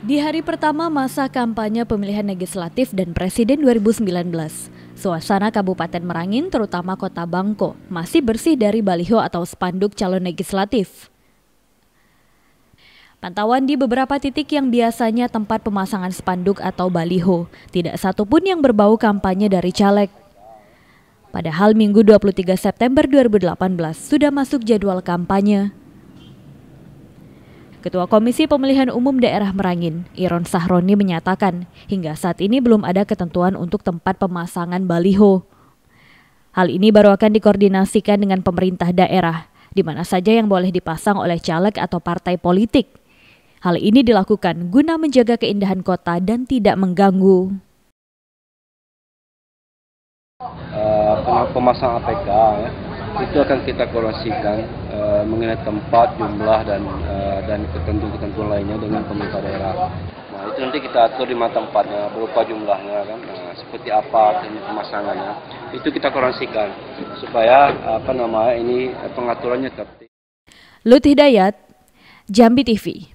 Di hari pertama masa kampanye pemilihan legislatif dan presiden 2019, suasana Kabupaten Merangin terutama Kota Bangko masih bersih dari baliho atau spanduk calon legislatif. Pantauan di beberapa titik yang biasanya tempat pemasangan spanduk atau baliho, tidak satupun yang berbau kampanye dari caleg. Padahal Minggu 23 September 2018 sudah masuk jadwal kampanye. Ketua Komisi Pemilihan Umum Daerah Merangin, Iron Sahroni menyatakan, hingga saat ini belum ada ketentuan untuk tempat pemasangan baliho. Hal ini baru akan dikoordinasikan dengan pemerintah daerah, di mana saja yang boleh dipasang oleh caleg atau partai politik. Hal ini dilakukan guna menjaga keindahan kota dan tidak mengganggu. Pemasang APK ya, itu akan kita koordinasikan mengenai tempat, jumlah dan ketentuan lainnya dengan pemerintah daerah. Nah, itu nanti kita atur di mana tempatnya, berupa jumlahnya kan, seperti apa pemasangannya. Itu kita koordinasikan supaya ini pengaturannya tertib. Lut Hidayat, Jambi TV.